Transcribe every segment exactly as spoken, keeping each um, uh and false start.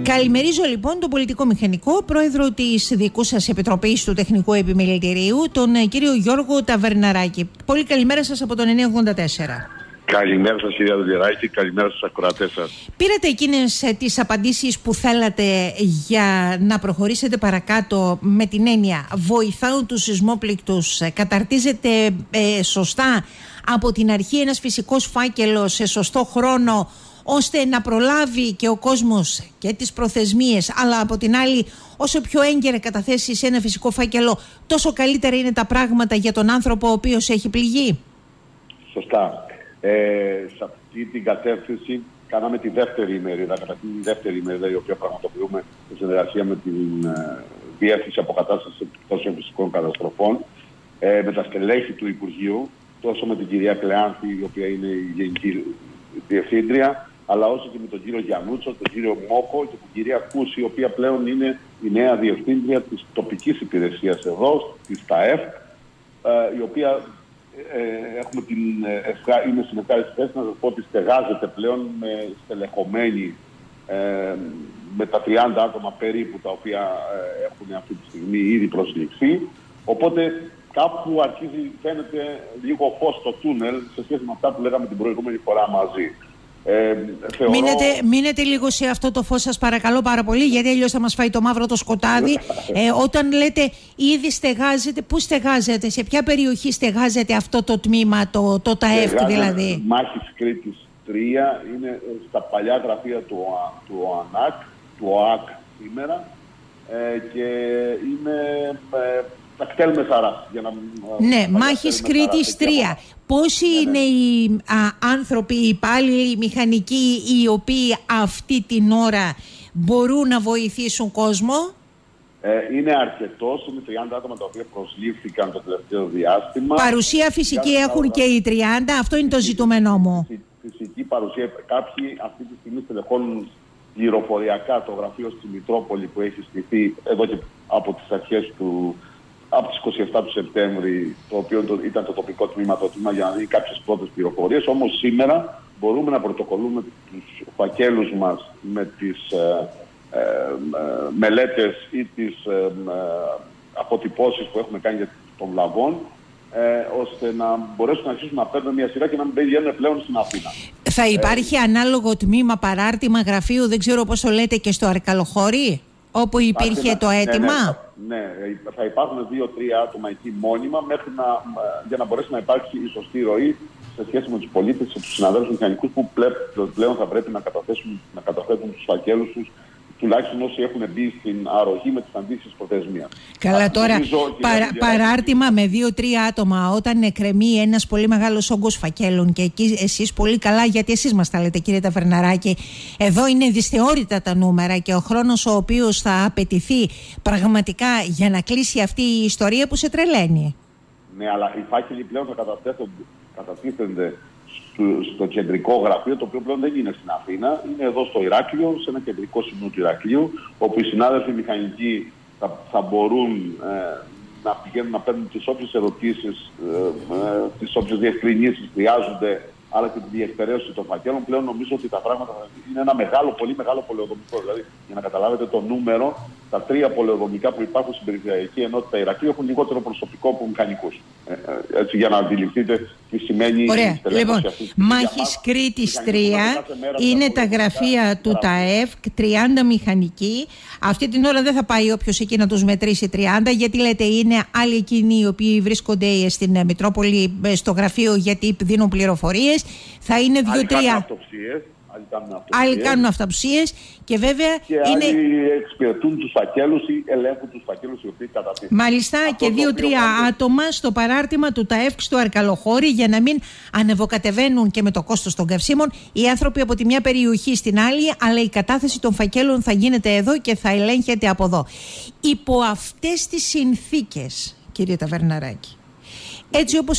Καλημερίζω λοιπόν τον πολιτικό μηχανικό, πρόεδρο της δικού σας Επιτροπής του Τεχνικού Επιμελητηρίου, τον κύριο Γιώργο Ταβερναράκη. Πολύ καλημέρα σας από τον εννιακόσια ογδόντα τέσσερα. Καλημέρα σας κυρία Δουλειαράκη, καλημέρα στους ακροατές σας. Πήρατε εκείνες τις απαντήσεις που θέλατε για να προχωρήσετε παρακάτω, με την έννοια βοηθάουν τους σεισμόπληκτους, καταρτίζεται ε, σωστά από την αρχή ένας φυσικός φάκελος σε σωστό χρόνο, ώστε να προλάβει και ο κόσμος και τις προθεσμίες, αλλά από την άλλη όσο πιο έγκαιρα καταθέσει σε ένα φυσικό φάκελο, τόσο καλύτερα είναι τα πράγματα για τον άνθρωπο ο οποίος έχει πληγεί. Σωστά. Ε, σε αυτή την κατεύθυνση κάναμε τη δεύτερη ημερίδα, καταρχήν τη δεύτερη ημερίδα η οποία πραγματοποιούμε σε συνεργασία με την ε, Διεύθυνση Αποκατάστασης Επιπτώσεων Φυσικών Καταστροφών, ε, με τα στελέχη του Υπουργείου, τόσο με την κυρία Κλεάνθη, η οποία είναι η Γενική Διευθύντρια, αλλά όσο και με τον κύριο Γιαννούτσο, τον κύριο Μόκο και την κυρία Κούση, η οποία πλέον είναι η νέα Διευθύντρια της τοπικής υπηρεσίας εδώ, της ΤΑΕΦ, ε, η οποία ε, έχουμε την, ε, είναι στην ευχάριστη θέση να σας πω ότι στεγάζεται πλέον με στελεχωμένη ε, με τα τριάντα άτομα περίπου, τα οποία ε, έχουν αυτή τη στιγμή ήδη προσληφθεί. Οπότε κάπου αρχίζει, φαίνεται λίγο φως στο τούνελ σε σχέση με αυτά που λέγαμε την προηγούμενη φορά μαζί. Ε, θεωρώ... μείνετε, μείνετε λίγο σε αυτό το φως σας παρακαλώ πάρα πολύ, γιατί αλλιώς θα μας φάει το μαύρο το σκοτάδι. ε, όταν λέτε ήδη στεγάζετε, πού στεγάζετε, σε ποια περιοχή στεγάζετε αυτό το τμήμα, το, το ΤΑΕΦ δηλαδή? Μάχης Κρήτης τρία, είναι στα παλιά γραφεία του, του ΟΑΝΑΚ, του ΟΑΚ σήμερα, ε, και είναι... Ε, τα κτέλ Μεσαράς. Για να... Ναι, Μάχης Κρήτης τρία. Πόσοι ναι, είναι ναι. οι α, άνθρωποι, οι υπάλληλοι, οι μηχανικοί, οι οποίοι αυτή την ώρα μπορούν να βοηθήσουν κόσμο? Ε, είναι αρκετός, είναι τριάντα άτομα τα οποία προσλήφθηκαν το τελευταίο διάστημα. Παρουσία φυσική για έχουν και οι τριάντα, αυτό είναι το ζητούμενό μου. Φυσική παρουσία. Κάποιοι αυτή τη στιγμή στελεχώνουν πληροφοριακά το γραφείο στη Μητρόπολη που έχει στηθεί εδώ και από τις αρχές του... από τις είκοσι επτά του Σεπτέμβρη, το οποίο ήταν το τοπικό τμήμα, το τμήμα για να δει κάποιες πρώτες πληροφορίες. Όμως σήμερα μπορούμε να πρωτοκολλούμε τους φακέλους μας με τις ε, ε, ε, μελέτες ή τις ε, ε, αποτυπώσεις που έχουμε κάνει για των βλαβών, ε, ώστε να μπορέσουν να αρχίσουν να παίρνουν μια σειρά και να μην πηγαίνουν πλέον στην Αθήνα. Θα υπάρχει ε, ανάλογο τμήμα, παράρτημα, γραφείο, δεν ξέρω πώς το λέτε, και στο Αρκαλοχώρι, όπου υπήρχε ένα, το αίτημα? Ναι, ναι, ναι, θα υπάρχουν δύο-τρία άτομα εκεί μόνιμα μέχρι να, για να μπορέσει να υπάρξει η σωστή ροή σε σχέση με τους πολίτες και τους συναδέλφους μηχανικούς που πλέον θα πρέπει να καταθέσουν, να καταθέτουν τους φακέλους τους, τουλάχιστον όσοι έχουν μπει στην αρρωγή με τις αντίστοιχες προθεσμίες. Καλά, Α, τώρα παρα, παράρτημα με δύο-τρία άτομα, όταν εκκρεμεί ένας πολύ μεγάλος όγκος φακέλων, και εκεί εσείς πολύ καλά, γιατί εσείς μας τα λέτε κύριε Ταβερναράκη, εδώ είναι δυσθεώρητα τα νούμερα και ο χρόνος ο οποίος θα απαιτηθεί πραγματικά για να κλείσει αυτή η ιστορία που σε τρελαίνει. Ναι, αλλά οι φάκελοι πλέον θα κατατίθενται στο κεντρικό γραφείο, το οποίο πλέον δεν είναι στην Αθήνα, είναι εδώ στο Ηράκλειο, σε ένα κεντρικό σημείο του Ηρακλείου, όπου οι συνάδελφοι μηχανικοί θα, θα μπορούν ε, να πηγαίνουν να παίρνουν τις όποιες ερωτήσεις, ε, ε, τις όποιες διευκρινήσεις χρειάζονται, αλλά και τη διεκπαιρέωση των φακέλων. Πλέον νομίζω ότι τα πράγματα είναι ένα μεγάλο, πολύ μεγάλο πολεοδομικό. Δηλαδή, για να καταλάβετε το νούμερο, τα τρία πολεοδομικά που υπάρχουν στην περιφερειακή ενότητα Ηρακλείου έχουν λιγότερο προσωπικό από μηχανικούς. Ε, έτσι, για να αντιληφθείτε τι σημαίνει. Ωραία. Λοιπόν, Μάχης Κρήτης τρία είναι τα γραφεία του ΤΑΕΦ, τριάντα μηχανικοί. Αυτή την ώρα δεν θα πάει όποιος εκεί να τους μετρήσει τριάντα, γιατί λέτε είναι άλλοι εκείνοι οι οποίοι βρίσκονται στην Μητρόπολη στο γραφείο γιατί δίνουν πληροφορίες. Θα είναι δύο-τρία. Άλλοι κάνουν, άλλοι κάνουν αυτοψίες και βέβαια και είναι... άλλοι εξυπηρετούν τους φακέλους ή ελέγχουν τους φακέλους οι οποίοι κατατίθενται. Μάλιστα, αυτό και δύο-τρία άτομα στο παράρτημα του ΤΑΕΦ στο Αρκαλοχώρι, για να μην ανεβοκατεβαίνουν και με το κόστος των καυσίμων οι άνθρωποι από τη μια περιοχή στην άλλη, αλλά η κατάθεση των φακέλων θα γίνεται εδώ και θα ελέγχεται από εδώ. Υπό αυτές τις συνθήκες, κύριε Ταβερναράκη, έτσι όπως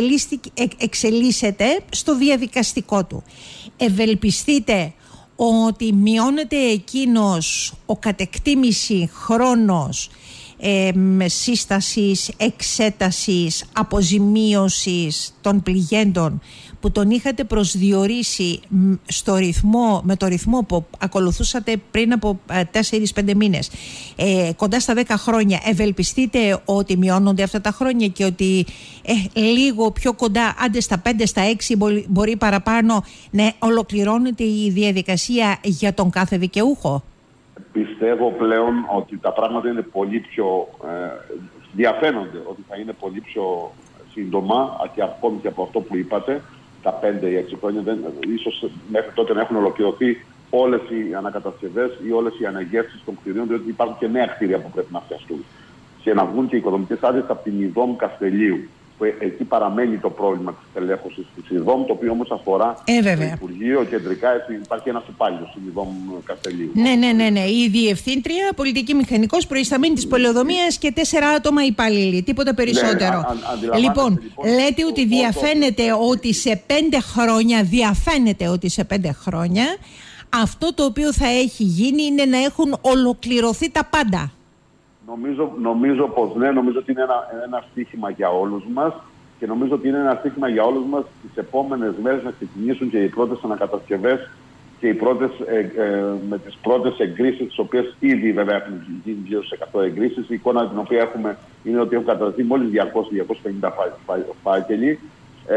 εξελίσσεται στο διαδικαστικό του, ευελπιστείτε ότι μειώνεται εκείνος ο κατεκτήμηση χρόνος ε, σύστασης, εξέτασης, αποζημίωσης των πληγέντων που τον είχατε προσδιορίσει στο ρυθμό, με το ρυθμό που ακολουθούσατε πριν από τέσσερις πέντε μήνες, ε, κοντά στα δέκα χρόνια, ευελπιστείτε ότι μειώνονται αυτά τα χρόνια και ότι ε, λίγο πιο κοντά, άντε στα πέντε, στα έξι, μπορεί, μπορεί παραπάνω, να ολοκληρώνεται η διαδικασία για τον κάθε δικαιούχο? Πιστεύω πλέον ότι τα πράγματα είναι πολύ πιο ε, διαφαίνονται, ότι θα είναι πολύ πιο σύντομα και ακόμη και από αυτό που είπατε, τα πέντε ή έξι χρόνια, δεν, ίσως μέχρι τότε να έχουν ολοκληρωθεί όλες οι ανακατασκευές ή όλες οι αναγεύσεις των κτηρίων, διότι υπάρχουν και νέα κτίρια που πρέπει να φτιαχτούν. Και να βγουν και οι οικοδομικές άδειες από την ΙΔΟΜ Καστελίου. Που εκεί παραμένει το πρόβλημα της τελέχωσης της ΙΔΟΜ, το οποίο όμως αφορά ε, το Υπουργείο κεντρικά. Υπάρχει ένας υπάλληλος στην ΙΔΟΜ Καστελίου. Ναι, ναι, ναι, ναι. Η διευθύντρια, πολιτική μηχανικός, προϊσταμένη της πολεοδομίας και τέσσερα άτομα υπάλληλοι. Τίποτα περισσότερο. Ναι, α, λοιπόν, λοιπόν, λέτε ότι διαφαίνεται το... ότι σε πέντε χρόνια, διαφαίνεται ότι σε πέντε χρόνια, αυτό το οποίο θα έχει γίνει είναι να έχουν ολοκληρωθεί τα πάντα. Νομίζω, νομίζω πως ναι, νομίζω ότι είναι ένα, ένα στοίχημα για όλους μας και νομίζω ότι είναι ένα στοίχημα για όλους μας τις επόμενες μέρες να ξεκινήσουν και οι πρώτες ανακατασκευές και οι πρώτες, ε, ε, με τις πρώτες εγκρίσεις, τις οποίες ήδη βέβαια έχουν γίνει γύρω σε εκατό εγκρίσεις. Η εικόνα την οποία έχουμε είναι ότι έχουν κατατεθεί μόλις διακόσια με διακόσιες πενήντα φάκελοι ε,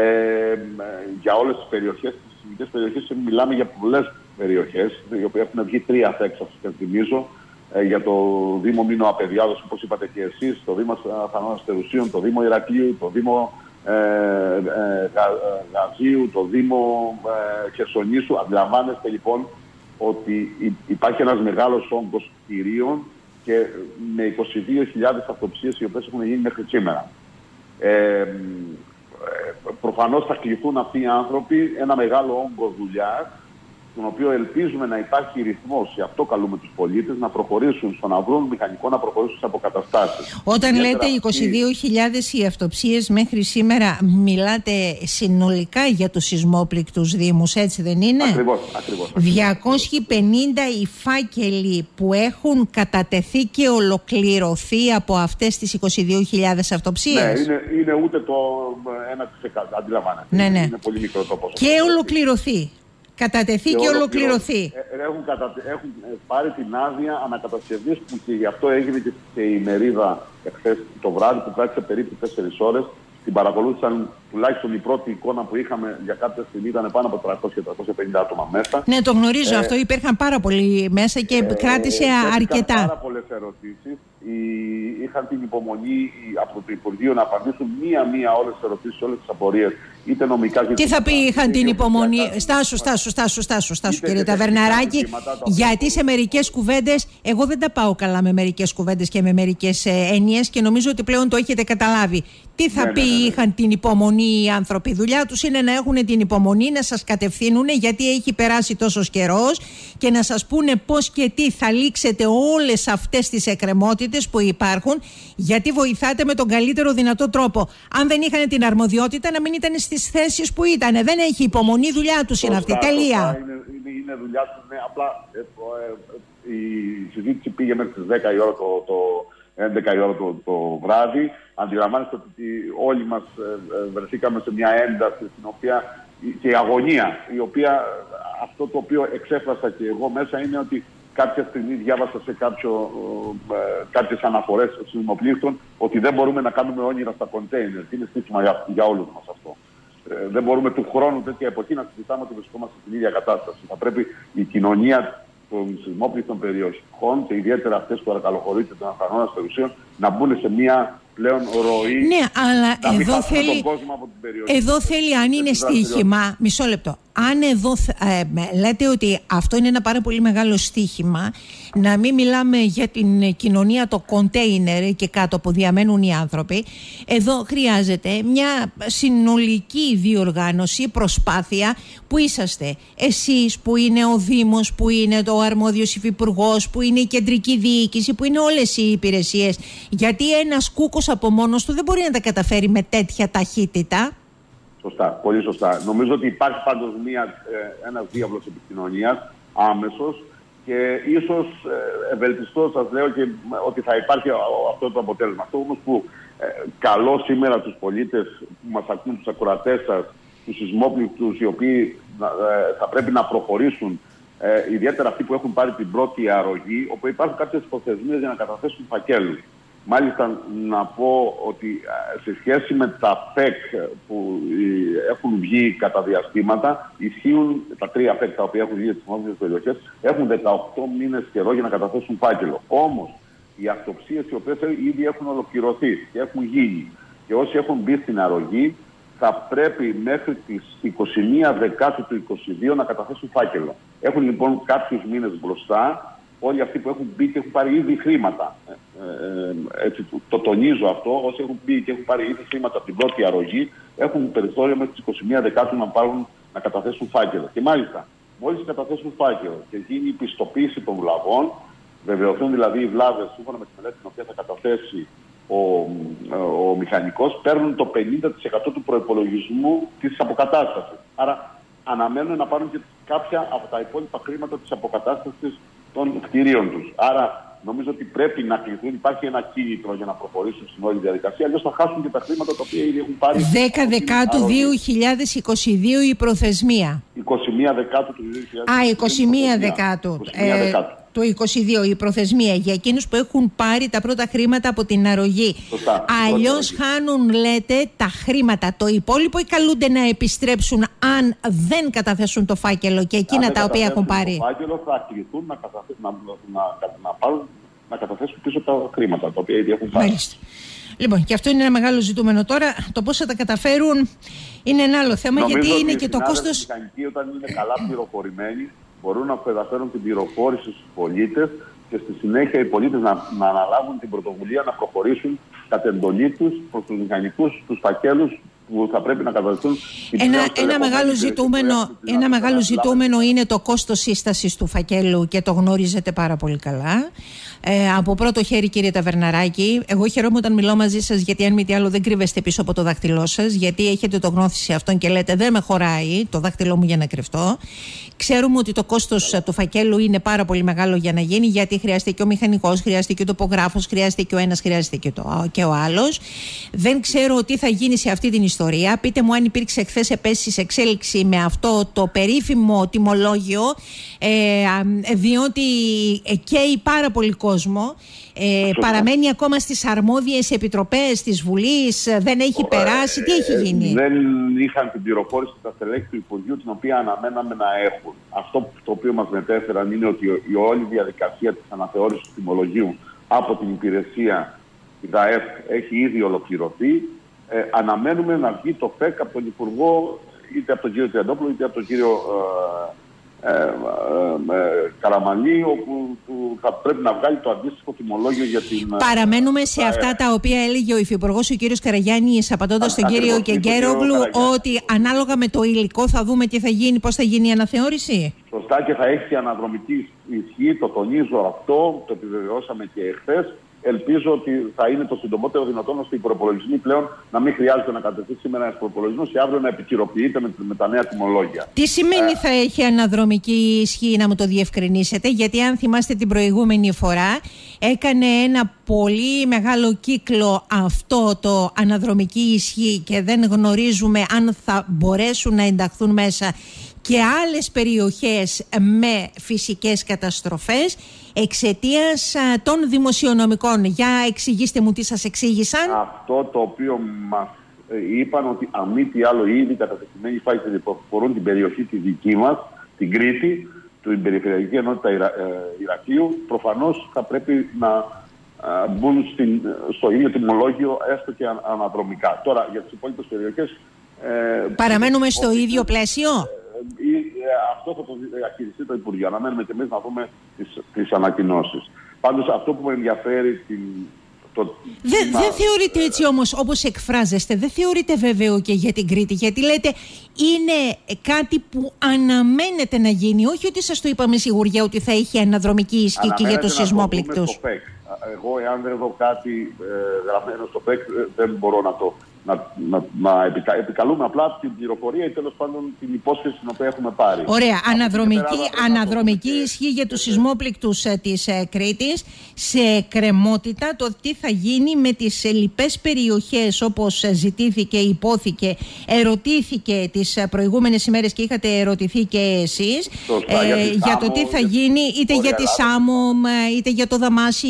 για όλες τις περιοχές. Τις ειδικές περιοχές μιλάμε για πολλές περιοχές, οι οποίες έχουν βγει τρία θέξα, σας θυμίζω. Για το Δήμο Μήνο Απεδιάδος, όπως είπατε και εσείς, το Δήμο Αθανών Αστερουσίων, το Δήμο Ηρακλείου, το Δήμο ε, ε, Γαζίου, το Δήμο ε, Χερσονήσου. Αντιλαμβάνεστε λοιπόν ότι υπάρχει ένας μεγάλος όγκος κτηρίων και με είκοσι δύο χιλιάδες αυτοψίες οι οποίες έχουν γίνει μέχρι σήμερα. Ε, ε, προφανώς θα κληθούν αυτοί οι άνθρωποι ένα μεγάλο όγκο δουλειά, τον οποίο ελπίζουμε να υπάρχει ρυθμός, γι' αυτό καλούμε τους πολίτες να προχωρήσουν στο να βρουν μηχανικό, να προχωρήσουν στις αποκαταστάσεις. Όταν λέτε αυτή... είκοσι δύο χιλιάδες οι αυτοψίες μέχρι σήμερα, μιλάτε συνολικά για τους σεισμόπληκτους δήμους, έτσι δεν είναι? Ακριβώς, ακριβώς. διακόσιοι πενήντα οι φάκελοι που έχουν κατατεθεί και ολοκληρωθεί από αυτές τις είκοσι δύο χιλιάδες αυτοψίες. Ναι, είναι, είναι ούτε το ένα τοις εκατό, αντιλαμβάνετε. Ναι, ναι. Είναι πολύ μικρό το ποσοστό. Και ολοκληρωθεί. Κατατεθεί και, και ολοκληρωθεί. Έχουν, κατατε... έχουν πάρει την άδεια ανακατασκευής που και γι' αυτό έγινε και, και η μερίδα εχθές το βράδυ που κράτησε περίπου τέσσερις ώρες. Την παρακολούθησαν, τουλάχιστον η πρώτη εικόνα που είχαμε για κάποια στιγμή ήταν πάνω από τριακόσια με τριακόσια πενήντα άτομα μέσα. Ναι, το γνωρίζω ε, αυτό. Υπήρχαν πάρα πολλοί μέσα και ε, κράτησε ε, αρκετά. Υπήρχαν πάρα πολλές ερωτήσεις. Οι, είχαν την υπομονή από το Υπουργείο να απαντήσουν μία-μία όλες τις ερωτήσεις, όλες τις απορίες. Είτε νομικά και τι θα πει είχαν την υπομονή? Στάσου, στάσου, στάσου, στάσου, στάσου κύριε Ταβερναράκη, γιατί σε μερικές κουβέντες, εγώ δεν τα πάω καλά με μερικές κουβέντες και με μερικές ε, έννοιες και νομίζω ότι πλέον το έχετε καταλάβει. Τι θα ναι, πει ναι, ναι, ναι. είχαν την υπομονή οι άνθρωποι? Η δουλειά τους είναι να έχουν την υπομονή, να σας κατευθύνουν γιατί έχει περάσει τόσος καιρός και να σας πούνε πώς και τι θα λήξετε όλες αυτές τις εκκρεμότητες που υπάρχουν, γιατί βοηθάτε με τον καλύτερο δυνατό τρόπο. Αν δεν είχαν την αρμοδιότητα, να μην ήταν στις θέσεις που ήταν. Δεν έχει υπομονή, δουλειά τους είναι αυτή. Τελεία. Είναι, είναι, είναι δουλειά τους, ναι. Απλά ε, ε, ε, η συζήτηση πήγε μέχρι τις δέκα η ώρα το, το έντεκα η ώρα το, το βράδυ. Αντιλαμβάνεστε ότι όλοι μας ε, βρεθήκαμε σε μια ένταση στην οποία και η αγωνία, η οποία αυτό το οποίο εξέφρασα και εγώ μέσα είναι ότι κάποια στιγμή διάβασα σε κάποιο, ε, κάποιες αναφορές σεισμοπλήκτων ότι δεν μπορούμε να κάνουμε όνειρα στα κοντέινερ. Είναι στήσιμα για, για όλους μας αυτό. Ε, δεν μπορούμε του χρόνου τέτοια εποχή να συζητάμε ότι βρισκόμαστε στην ίδια κατάσταση. Θα πρέπει η κοινωνία των σεισμόπληκτων περιοχών και ιδιαίτερα αυτές που παρακαλοχωρείται των Αθανών Αστερουσίων να μπουν σε μια πλέον ροή. Ναι, αλλά εδώ θέλει, εδώ θέλει αν είναι στοίχημα, μισό λεπτό, αν εδώ ε, λέτε ότι αυτό είναι ένα πάρα πολύ μεγάλο στοίχημα, να μην μιλάμε για την κοινωνία, το κοντέινερ και κάτω που διαμένουν οι άνθρωποι, εδώ χρειάζεται μια συνολική διοργάνωση, προσπάθεια που είσαστε εσείς, που είναι ο Δήμος, που είναι το αρμόδιος υφυπουργός, που είναι η κεντρική διοίκηση, που είναι όλες οι υπηρεσίες, γιατί ένας κούκος από μόνος του δεν μπορεί να τα καταφέρει με τέτοια ταχύτητα. Σωστά, πολύ σωστά. Νομίζω ότι υπάρχει πάντως μια, ε, ένας διάβλος επικοινωνίας άμεσος Και ίσως ευελπιστώ, σας λέω, και ότι θα υπάρχει αυτό το αποτέλεσμα. Αυτό όμως που ε, καλό σήμερα τους πολίτες που μας ακούν, τους ακροατές σας, τους σεισμόπληκτους, οι οποίοι ε, θα πρέπει να προχωρήσουν, ε, ιδιαίτερα αυτοί που έχουν πάρει την πρώτη αρρωγή, όπου υπάρχουν κάποιες προθεσμίες για να καταθέσουν φακέλους. Μάλιστα να πω ότι σε σχέση με τα ΠΕΚ που έχουν βγει κατά διαστήματα, ισχύουν τα τρία ΠΕΚ τα οποία έχουν βγει στις δημόσιες περιοχές, έχουν δεκαοκτώ μήνες καιρό για να καταθέσουν φάκελο. Όμως οι αυτοψίες οι οποίες ήδη έχουν ολοκληρωθεί και έχουν γίνει και όσοι έχουν μπει στην αρρωγή θα πρέπει μέχρι τις είκοσι μία Δεκάτου του είκοσι δύο να καταθέσουν φάκελο. Έχουν λοιπόν κάποιους μήνες μπροστά. Όλοι αυτοί που έχουν μπει και έχουν πάρει ήδη χρήματα. Ε, ε, έτσι, το, το τονίζω αυτό. Όσοι έχουν μπει και έχουν πάρει ήδη χρήματα από την πρώτη αρρωγή, έχουν περιθώριο μέχρι τις είκοσι μία Δεκάτου να, πάρουν, να καταθέσουν φάκελο. Και μάλιστα, μόλις καταθέσουν φάκελο και γίνει η πιστοποίηση των βλαβών, βεβαιωθούν δηλαδή οι βλάβες σύμφωνα με τη μελέτη την οποία θα καταθέσει ο, ο, ο μηχανικός, παίρνουν το πενήντα τοις εκατό του προϋπολογισμού της αποκατάστασης. Άρα αναμένουν να πάρουν και κάποια από τα υπόλοιπα χρήματα της αποκατάστασης των κτηρίων τους. Άρα νομίζω ότι πρέπει να κληθούν. Υπάρχει ένα κίνητρο για να προχωρήσουν στην όλη διαδικασία. Αλλιώς θα χάσουν και τα χρήματα τα οποία ήδη έχουν πάρει. δέκα Δεκάτου δύο χιλιάδες είκοσι δύο η προθεσμία. είκοσι μία Δεκάτου του δύο χιλιάδες είκοσι δύο. Α, είκοσι μία Δεκάτου. Ε, το είκοσι δύο η προθεσμία για εκείνους που έχουν πάρει τα πρώτα χρήματα από την αρρωγή. Αλλιώς χάνουν, λέτε, τα χρήματα. Το υπόλοιπο ή καλούνται να επιστρέψουν αν δεν καταθέσουν το φάκελο και εκείνα τα οποία έχουν πάρει. Το φάκελο θα κληθούν να, καταθε... να, να, να, πάρουν, να καταθέσουν πίσω τα χρήματα τα οποία ήδη έχουν πάρει. Μάλιστα. Λοιπόν, και αυτό είναι ένα μεγάλο ζητούμενο. Τώρα, το πώς θα τα καταφέρουν είναι ένα άλλο θέμα. Νομίζω γιατί είναι ότι και το κόστος. Οι μηχανικοί, όταν είναι καλά πληροφορημένοι, μπορούν να μεταφέρουν την πληροφόρηση στους πολίτες και στη συνέχεια οι πολίτες να, να αναλάβουν την πρωτοβουλία να προχωρήσουν κατ' εντολή τους προς τους μηχανικούς, τους φακέλους που θα πρέπει να καταδεχθούν. Ένα, ένα μεγάλο ζητούμενο, ένα μεγάλο ζητούμενο είναι το κόστος σύστασης του φακέλου και το γνωρίζετε πάρα πολύ καλά. Ε, από πρώτο χέρι, κύριε Ταβερναράκη, εγώ χαιρόμαι όταν μιλώ μαζί σας, γιατί αν μη τι άλλο δεν κρύβεστε πίσω από το δάχτυλό σας, γιατί έχετε το γνώθηση αυτόν και λέτε δεν με χωράει το δάχτυλό μου για να κρυφτώ. Ξέρουμε ότι το κόστος του φακέλου είναι πάρα πολύ μεγάλο για να γίνει, γιατί χρειάζεται και ο μηχανικός, χρειάζεται και ο τοπογράφος, χρειάζεται και ο ένας, χρειάζεται και, το, και ο άλλος. Δεν ξέρω τι θα γίνει σε αυτή την ιστορία. Πείτε μου αν υπήρξε χθες επίσης εξέλιξη με αυτό το περίφημο τιμολόγιο, ε, διότι καίει πάρα πολύ κόσμο. Ε, παραμένει ακόμα στις αρμόδιες επιτροπές της Βουλής, δεν έχει ε, περάσει, τι έχει γίνει? Ε, δεν είχαν την πληροφόρηση τα στελέχη του Υπουργείου, την οποία αναμέναμε να έχουν. Αυτό το οποίο μας μετέφεραν είναι ότι η όλη διαδικασία της αναθεώρησης του τιμολογίου από την υπηρεσία η ΔΑΕΦ έχει ήδη ολοκληρωθεί. Ε, αναμένουμε να βγει το ΠΕΚ από τον Υπουργό, είτε από τον κύριο Τριαντόπουλο είτε από τον κύριο ε, Ε, ε, ε, Καραμανλή, όπου που θα πρέπει να βγάλει το αντίστοιχο τιμολόγιο για την... Παραμένουμε σε ε, αυτά τα οποία έλεγε ο Υφυπουργός, ο κύριος Καραγιάννης, απαντώντας στον κύριο Κεγκέρογλου, ότι ανάλογα με το υλικό θα δούμε τι θα γίνει, πώς θα γίνει η αναθεώρηση. Σωστά, και θα έχει αναδρομική ισχύ, το τονίζω αυτό, το επιβεβαιώσαμε και εχθές. Ελπίζω ότι θα είναι το συντομότερο δυνατόν ώστε οι προπολογισμοί πλέον να μην χρειάζεται να κατευθεί σήμερα ένα προπολογισμό και αύριο να επικυροποιείται με, με τα νέα τιμολόγια. Τι σημαίνει ε... θα έχει αναδρομική ισχύ, να μου το διευκρινίσετε? Γιατί αν θυμάστε την προηγούμενη φορά, έκανε ένα πολύ μεγάλο κύκλο αυτό το αναδρομική ισχύ και δεν γνωρίζουμε αν θα μπορέσουν να ενταχθούν μέσα και άλλες περιοχές με φυσικές καταστροφές εξαιτίας των δημοσιονομικών. Για εξηγήστε μου τι σας εξήγησαν. Αυτό το οποίο μας είπαν, ότι αν μη τι άλλο ήδη κατατεθειμένοι φάκελοι που αφορούν την περιοχή τη δική μας, την Κρήτη, την Περιφερειακή Ενότητα Ιρα, ε, Ηρακλείου, προφανώς θα πρέπει να ε, μπουν στην, στο ίδιο τιμολόγιο, έστω και αν, αναδρομικά. Τώρα για τις υπόλοιπες περιοχές... Ε, Παραμένουμε στο ότι, ίδιο πλαίσιο. Ε, ε, αυτό θα το διαχειριστεί το Υπουργείο. Αναμένουμε και εμείς να δούμε τις, τις ανακοινώσεις. Πάντως αυτό που με ενδιαφέρει... Την, το, δεν δε θεωρείτε έτσι όμως, όπως εκφράζεστε, δεν θεωρείτε βέβαιο και για την Κρήτη? Γιατί λέτε είναι κάτι που αναμένεται να γίνει, όχι ότι σας το είπαμε σιγουριά ότι θα έχει αναδρομική ισχύ και για τους σεισμόπληκτους. Εγώ, εάν δεν δω κάτι ε, γραμμένο στο ΠΕΚ, δεν μπορώ να το να, να, να επικα, επικαλούμε απλά την πληροφορία ή τέλος πάντων την υπόσχεση την οποία έχουμε πάρει. Ωραία. Αναδρομική, αναδρομική ισχύ για τους σεισμόπληκτους της ε, Κρήτης. Σε εκκρεμότητα το τι θα γίνει με τις λοιπές περιοχές, όπως ζητήθηκε, υπόθηκε, ερωτήθηκε τις προηγούμενες ημέρες και είχατε ερωτηθεί και εσείς. Σωστά, ε, για, για Σάμο, το τι θα για γίνει είτε για τη Σάμο, είτε για το Δαμάσι.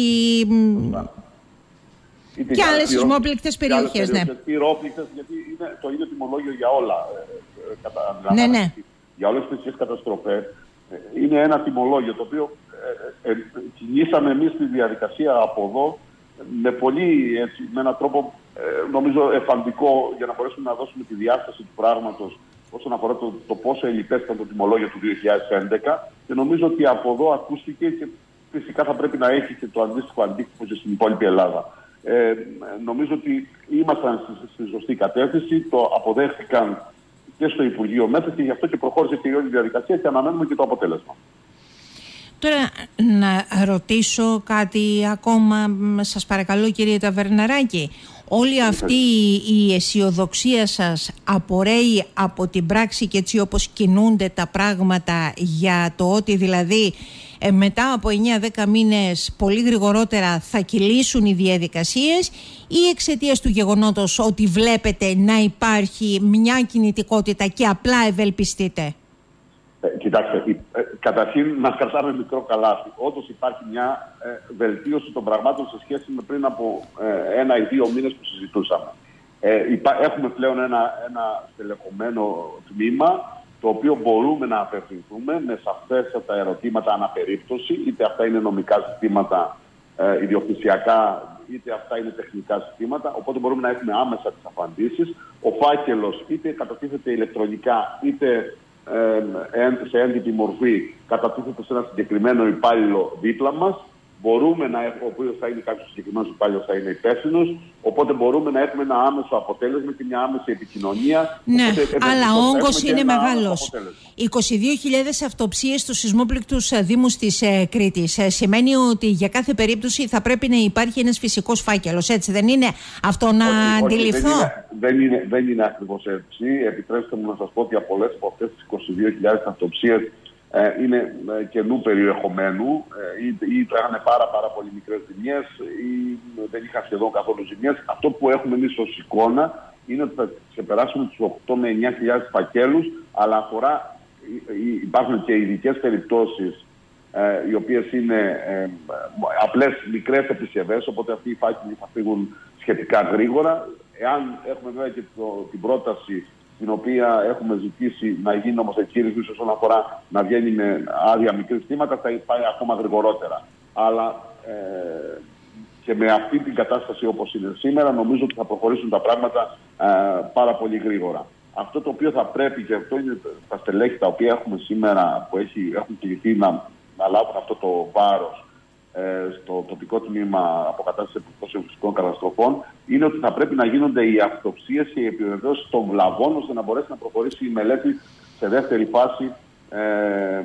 Είτε και άλλες σεισμόπληκτες περιοχές, ναι. Πυρόπληκτες, γιατί είναι το ίδιο τιμολόγιο για όλα. Ε, ε, κατα, ναι, ναι. Για όλες τις καταστροφές. Ε, είναι ένα τιμολόγιο το οποίο ε, ε, κινήσαμε εμείς στη διαδικασία από εδώ με πολύ, έτσι, με έναν τρόπο ε, νομίζω εφαντικό, για να μπορέσουμε να δώσουμε τη διάσταση του πράγματος όσον αφορά το, το πόσο ελλειπές ήταν το τιμολόγιο του δύο χιλιάδες έντεκα, και νομίζω ότι από εδώ ακούστηκε και φυσικά θα πρέπει να έχει και το αντίστοιχο αντίκτυπο και στην υπόλοιπη Ελλάδα. Ε, νομίζω ότι ήμασταν στη, στη σωστή κατεύθυνση, το αποδέχτηκαν και στο Υπουργείο μέσα και γι' αυτό και προχώρησε και η όλη διαδικασία και αναμένουμε και το αποτέλεσμα. Τώρα να ρωτήσω κάτι ακόμα, σας παρακαλώ κύριε Ταβερναράκη. Όλη αυτή η αισιοδοξία σας απορρέει από την πράξη και έτσι όπως κινούνται τα πράγματα, για το ότι δηλαδή ε, μετά από εννιά δέκα μήνες πολύ γρηγορότερα θα κυλήσουν οι διαδικασίες, ή εξαιτίας του γεγονότος ότι βλέπετε να υπάρχει μια κινητικότητα και απλά ευελπιστείτε? Ε, κοιτάξτε, ε, καταρχήν να κρατάμε μικρό καλάθι. Όντως υπάρχει μια ε, βελτίωση των πραγμάτων σε σχέση με πριν από ε, ένα ή δύο μήνες που συζητούσαμε. Ε, υπά, έχουμε πλέον ένα, ένα στελεχωμένο τμήμα, το οποίο μπορούμε να απευθυνθούμε με σαφέστατα ερωτήματα αναπερίπτωση, είτε αυτά είναι νομικά ζητήματα, ε, ιδιοκτησιακά, είτε αυτά είναι τεχνικά ζητήματα, οπότε μπορούμε να έχουμε άμεσα τις απαντήσεις. Ο φάκελος είτε κατατίθεται ηλεκτρονικά, είτε ε, σε έντυπη μορφή κατατίθεται σε ένα συγκεκριμένο υπάλληλο δίπλα μας. Μπορούμε να έχουμε, ο οποίος θα είναι κάποιος συγκεκριμένος υπάλληλος, θα είναι υπεύθυνος, οπότε μπορούμε να έχουμε ένα άμεσο αποτέλεσμα και μια άμεση επικοινωνία. Ναι, οπότε, αλλά ο όγκος είναι μεγάλος. είκοσι δύο χιλιάδες αυτοψίες στους σεισμόπληκτους δήμους της ε, Κρήτης. Ε, σημαίνει ότι για κάθε περίπτωση θα πρέπει να υπάρχει ένας φυσικός φάκελος, έτσι δεν είναι? Αυτό να όχι, αντιληφθώ. Όχι, δεν, είναι, δεν, είναι, δεν είναι ακριβώς έτσι. Επιτρέψτε μου να σας πω ότι από πολλές από αυτές τις είκοσι δύο χιλιάδες αυτοψίες Ε, είναι ε, καινού περιεχομένου, ε, ή, ή τρέχανε πάρα, πάρα πολύ μικρές ζημιές ή δεν είχαν σχεδόν καθόλου ζημιές. Αυτό που έχουμε εμείς ως εικόνα είναι ότι θα ξεπεράσουμε τους οκτώ με εννιά χιλιάδες φακέλους, αλλά αφορά, υπάρχουν και ειδικές περιπτώσεις ε, οι οποίες είναι ε, απλές μικρές επισκευές, οπότε αυτοί οι φάκελοι θα φύγουν σχετικά γρήγορα. Εάν έχουμε βέβαια και το, την πρόταση την οποία έχουμε ζητήσει να γίνει νομοθετική όσον αφορά να βγαίνει με άδεια μικρή κτήματα, θα πάει ακόμα γρηγορότερα. Αλλά ε, και με αυτή την κατάσταση όπως είναι σήμερα, νομίζω ότι θα προχωρήσουν τα πράγματα ε, πάρα πολύ γρήγορα. Αυτό το οποίο θα πρέπει, και αυτό είναι τα στελέχη τα οποία έχουμε σήμερα, που έχει, έχουν κληθεί να, να λάβουν αυτό το βάρος στο τοπικό τμήμα αποκατάστασης επιπτώσεων φυσικών καταστροφών, είναι ότι θα πρέπει να γίνονται οι αυτοψίες και οι επιβεβαιώσεις των βλαβών, ώστε να μπορέσει να προχωρήσει η μελέτη σε δεύτερη φάση ε, ε,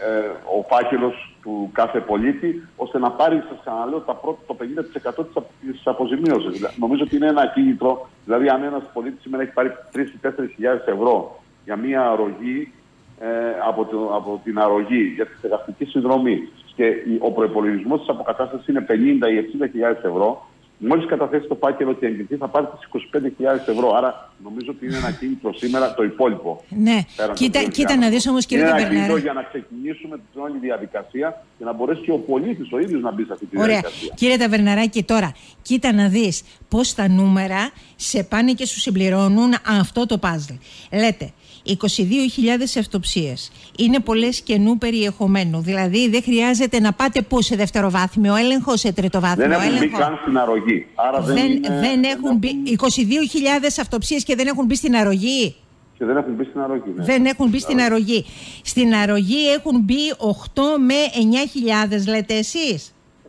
ο φάκελος του κάθε πολίτη, ώστε να πάρει, σας ξαναλέω, τα πρώτα, το πενήντα τοις εκατό της αποζημίωσης. Δηλαδή, νομίζω ότι είναι ένα κίνητρο, δηλαδή αν ένας πολίτης σήμερα έχει πάρει τρεις ή τέσσερις χιλιάδες ευρώ για μία αρρωγή, ε, από, το, από την αρρωγή για τη στεγαστική συνδρομή, και ο προϋπολογισμός της αποκατάστασης είναι πενήντα ή εξήντα χιλιάδες ευρώ, μόλις καταθέσει το φάκελο και εγκριθεί θα πάρει τις είκοσι πέντε χιλιάδες ευρώ. Άρα νομίζω ότι είναι ένα κίνητρο σήμερα το υπόλοιπο. Ναι, κοίτα, κοίτα να δεις όμως κύριε Ταβερναράκη. Είναι ένα κίνητρο για να ξεκινήσουμε την όλη διαδικασία και να μπορέσει και ο πολίτης ο ίδιος να μπει σε αυτή τη Ωραία. διαδικασία. Κύριε Ταβερναράκη, τώρα κοίτα να δεις πώς τα νούμερα σε πάνε και σου συμπληρώνουν αυτό το παζλ. Λέτε είκοσι δύο χιλιάδες αυτοψίες. Είναι πολλές καινού περιεχομένου. Δηλαδή δεν χρειάζεται να πάτε πού, σε δευτεροβάθμιο έλεγχο, σε τριτοβάθμιο έλεγχο. Δεν έχουν μπει καν στην αρρωγή. Άρα δεν, δεν, είναι, δεν έχουν μπει είκοσι δύο χιλιάδες αυτοψίες και δεν έχουν μπει στην αρρωγή. Και δεν έχουν μπει στην αρρωγή. Ναι. Δεν έχουν μπει στην αρρωγή. Στην αρρωγή έχουν μπει οκτώ με εννιά χιλιάδες, λέτε εσείς.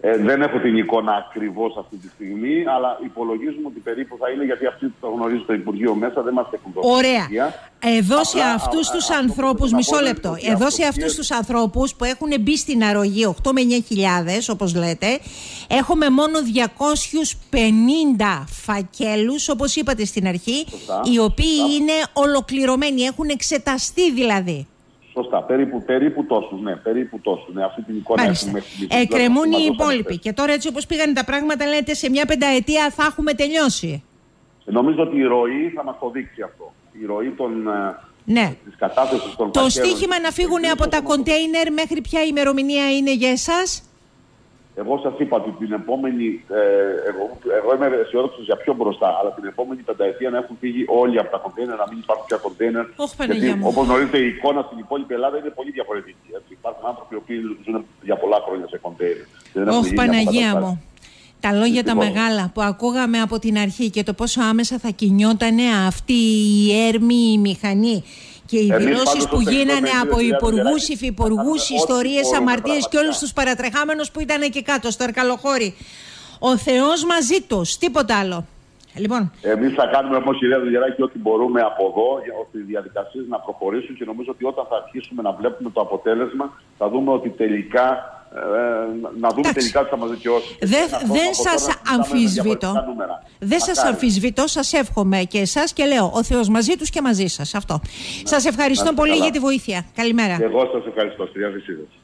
Ε, δεν έχω την εικόνα ακριβώς αυτή τη στιγμή, αλλά υπολογίζουμε ότι περίπου θα είναι, γιατί αυτοί το γνωρίζει το Υπουργείο μέσα, δεν μας έχουν δώσει. Ωραία. Εδώ σε αυτούς τους ανθρώπους, μισό λεπτό, εδώ σε αυτούς τους ανθρώπους που έχουν μπει στην αρρωγή οκτώ με εννιά χιλιάδες, όπως λέτε, έχουμε μόνο διακόσιους πενήντα φακέλους, όπως είπατε στην αρχή, σωστά, οι οποίοι σωστά. είναι ολοκληρωμένοι, έχουν εξεταστεί δηλαδή. Σωστά, περίπου, περίπου τόσους, ναι, περίπου τόσους, ναι, αυτή την εικόνα έχουμε. Εκκρεμούν οι υπόλοιποι και τώρα έτσι όπως πήγαν τα πράγματα, λέτε σε μια πενταετία θα έχουμε τελειώσει. Νομίζω ότι η ροή θα μας το δείξει αυτό. Η ροή των, ναι. της κατάθεσης των Το στίχημα να φύγουν από τα κοντέινερ μέχρι ποια ημερομηνία είναι για εσάς? Εγώ σας είπα ότι την επόμενη, ε, εγώ, εγώ είμαι αισιόδοξος για πιο μπροστά, αλλά την επόμενη πενταετία να έχουν φύγει όλοι από τα κοντέινερ, να μην υπάρχουν πια κοντέινερ. Γιατί όπως γνωρίζετε η εικόνα στην υπόλοιπη Ελλάδα είναι πολύ διαφορετική. Έτσι. Υπάρχουν άνθρωποι που ζουν για πολλά χρόνια σε κοντέινερ. Ωχ, Παναγία μου. Τα λόγια τα μεγάλα που ακούγαμε από την αρχή και το πόσο άμεσα θα κινιότανε αυτή η έρμη η μηχανή. Και οι δηλώσεις που γίνανε από υπουργούς, υφυπουργούς, ιστορίες, αμαρτίες και όλους τους παρατρεχάμενους που ήταν εκεί κάτω στο Αρκαλοχώρι. Ο Θεός μαζί τους, τίποτα άλλο. Λοιπόν. Εμείς θα κάνουμε όμως, κυρία Δουλγεράκη, ό,τι μπορούμε από εδώ, ώστε οι διαδικασίες να προχωρήσουν, και νομίζω ότι όταν θα αρχίσουμε να βλέπουμε το αποτέλεσμα, θα δούμε ότι τελικά, ε, να δούμε Τάξη. τελικά τι θα μας δικαιώσει. Δεν, δεν σας αμφισβητώ. Δεν σας αμφισβητώ, σας εύχομαι και εσάς και λέω ο Θεός μαζί τους και μαζί σας. Αυτό. Ναι. Σας ευχαριστώ πολύ καλά. για τη βοήθεια. Καλημέρα. Και εγώ σας ευχαριστώ. Στη διάθεσή σας.